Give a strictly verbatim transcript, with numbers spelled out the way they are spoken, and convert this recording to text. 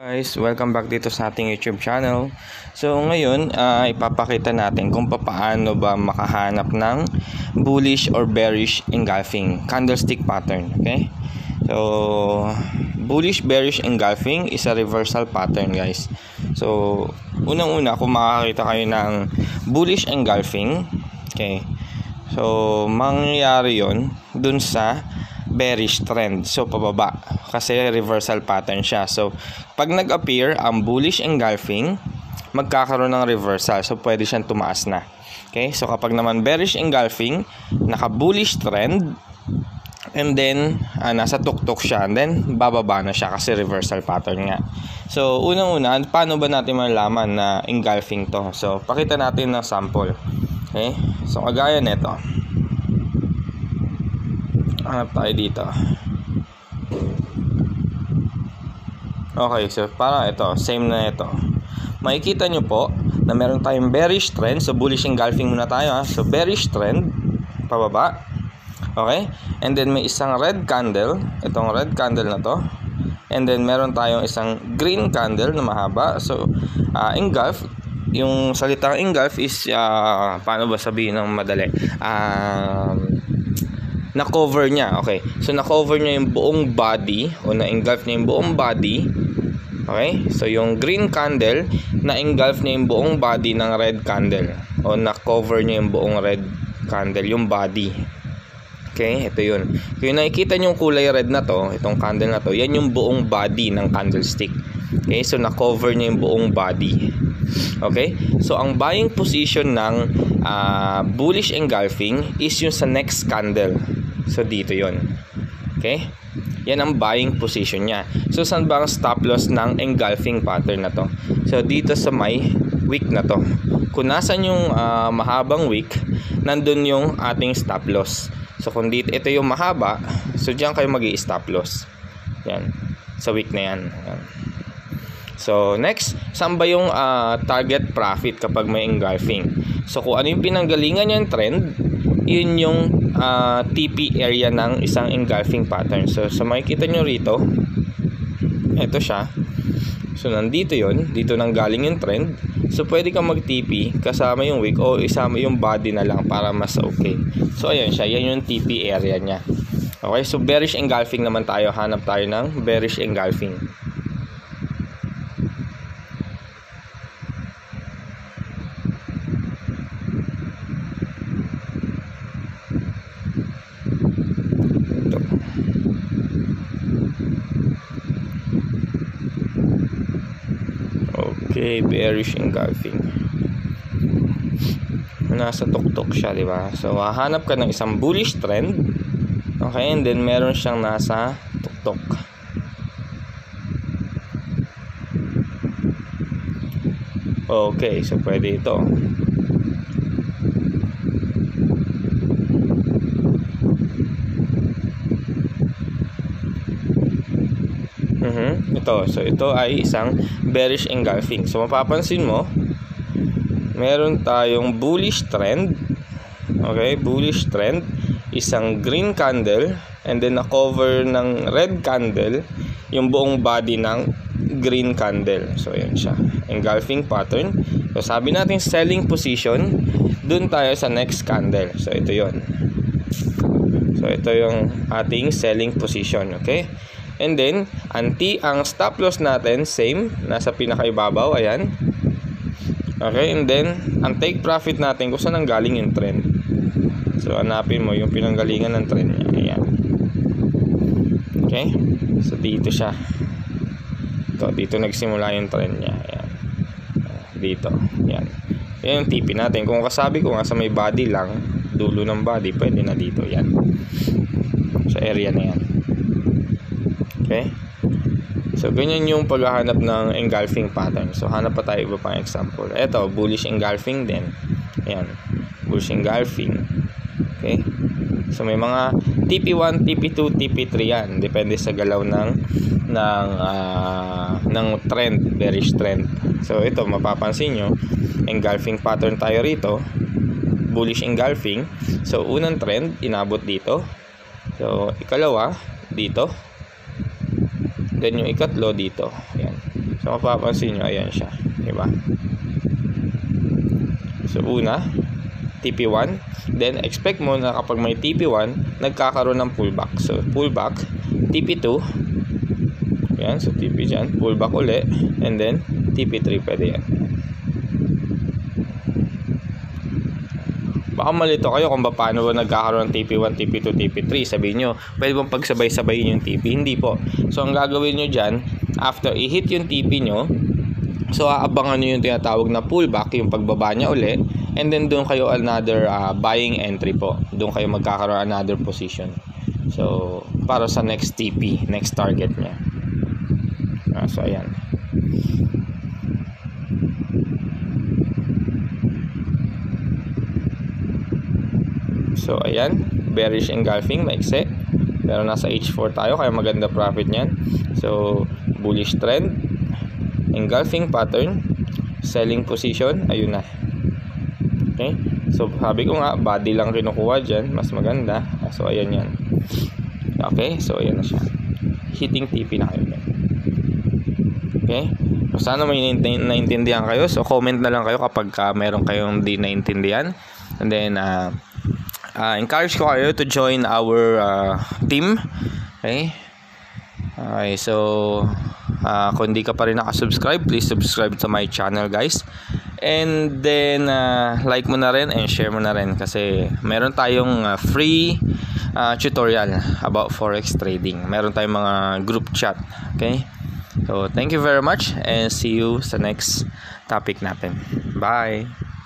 Guys, welcome back dito sa ating YouTube channel. So ngayon, uh, ipapakita natin kung paano ba makahanap ng bullish or bearish engulfing candlestick pattern. Okay? So, bullish, bearish engulfing is a reversal pattern, guys. So, unang-una, kung makakita kayo ng bullish engulfing, okay, so mangyayari yon dun sa bearish trend, so pababa kasi reversal pattern siya. So pag nag-appear ang bullish engulfing, magkakaroon ng reversal, so pwede siyang tumaas na. Okay, so kapag naman bearish engulfing, naka bullish trend, and then uh, nasa tuktok siya, and then bababa na siya kasi reversal pattern nga. So unang-una, paano ba natin malalaman na engulfing to? So pakita natin ng sample. Okay, so kagaya nito, hanap tayo dito. Okay, so parang ito, same na ito. Makikita nyo po na meron tayong bearish trend. So bullish engulfing muna tayo, ha? So bearish trend, pababa. Okay, and then may isang red candle, itong red candle na to, and then meron tayong isang green candle na mahaba. So uh, engulf, yung salitang engulf is uh, paano ba sabihin ng madali, um, na-cover niya. Okay, so na-cover niya yung buong body, o na-engulf niya yung buong body. Okay, so yung green candle, na-engulf niya yung buong body ng red candle, o na-cover niya yung buong red candle, yung body. Okay, ito yun. Kung nakikita niyo yung kulay red na to, itong candle na to, yan yung buong body ng candlestick. Okay, so na-cover niya yung buong body. Okay, so ang buying position ng uh, bullish engulfing is yung sa next candle. So dito yon. Okay, yan ang buying position niya. So saan ba ang stop loss ng engulfing pattern na to? So dito sa may wick na to. Kung nasan yung uh, mahabang wick, nandun yung ating stop loss. So kung dito, ito yung mahaba, so diyan kayo magi-stop loss. Yan, sa wick na yan. Yan. So next, saan ba yung uh, target profit kapag may engulfing? So kung ano yung pinanggalingan yung trend, yun yung uh, T P area ng isang engulfing pattern. So sa makikita nyo rito, ito siya. So nandito yun, dito nang galing yung trend. So pwede kang mag-T P kasama yung wick o isama yung body na lang para mas okay. So ayun siya, yan yung T P area niya. Okay, so bearish engulfing naman tayo. Hanap tayo ng bearish engulfing. Okay, bearish engulfing. Nasa tuktok siya, di ba? So, hahanap ka ng isang bullish trend. Okay, and then meron siyang nasa tuktok. Okay, so pwede ito. Mm-hmm. Ito, so ito ay isang bearish engulfing. So mapapansin mo, meron tayong bullish trend. Okay, bullish trend, isang green candle, and then na-cover ng red candle yung buong body ng green candle. So yun siya, engulfing pattern. So sabi natin selling position, dun tayo sa next candle. So ito yun. So ito yung ating selling position. Okay, and then anti ang stop loss natin same, nasa pinakaibabaw, ayan. Okay, and then ang take profit natin kung saan ang galing yung trend. So hanapin mo yung pinanggalingan ng trend niya, ayan. Okay, so dito siya. Ito, dito nagsimula yung trend niya, ayan. Dito, ayan. Yan yung T P natin. Kung kasabi ko nga sa may body lang, dulo ng body, pwede na dito, yan. Sa area na yan. Okay, so ganyan yung paghahanap ng engulfing pattern. So hanap pa tayo iba pang example. Ito, bullish engulfing din. Ayan, bullish engulfing. Okay, so may mga T P one, T P two, T P three yan. Depende sa galaw ng ng uh, ng trend, bearish trend. So ito, mapapansin nyo, engulfing pattern tayo rito, bullish engulfing. So unang trend, inabot dito. So ikalawa, dito. Then yung ikatlo dito. Ayan. So mapapansin nyo, ayan siya, diba? So una, T P one. Then expect mo na kapag may T P one, nagkakaroon ng pullback. So pullback, T P two. Yan, so T P dyan, pullback uli, and then T P three pwede yan. Baka malito kayo kung paano ba nagkakaroon ng T P one, T P two, T P three. Sabihin nyo, pwede bang pagsabay-sabayin yung T P? Hindi po. So ang gagawin nyo dyan, after i-hit yung T P nyo, so aabangan nyo yung tinatawag na pullback, yung pagbaba niya uli, and then doon kayo another uh, buying entry po. Doon kayo magkakaroon another position. So para sa next T P, next target niya. Uh, so ayan. So ayan, bearish engulfing, maikse. Pero nasa H four tayo, kaya maganda profit niyan. So bullish trend, engulfing pattern, selling position, ayun na. Okay, so sabi ko nga, body lang kinukuha dyan, mas maganda. So ayan yan. Okay, so ayan na siya. Hitting T P na kayo. Okay, so sana may naintindihan kayo. So comment na lang kayo kapag uh, meron kayong di naintindihan. And then uh, uh, encourage ko kayo to join our uh, team. Okay, okay, so uh, kung di ka pa rin nakasubscribe, please subscribe to my channel, guys. And then uh, like mo na rin and share mo na rin, kasi meron tayong uh, free uh, tutorial about forex trading. Meron tayong mga group chat. Okay, so thank you very much and see you sa next topic natin. Bye.